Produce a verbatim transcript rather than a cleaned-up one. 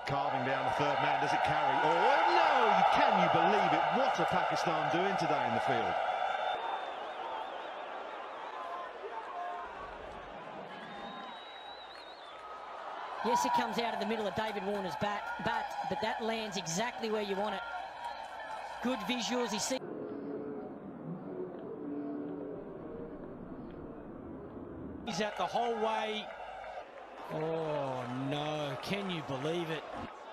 Carving down the third man, does it carry? Oh no, can you believe it? What are Pakistan doing today in the field? Yes, it comes out of the middle of David Warner's bat, bat, but that lands exactly where you want it. Good visuals. He sees. He's at the whole way. Oh no, can you believe it?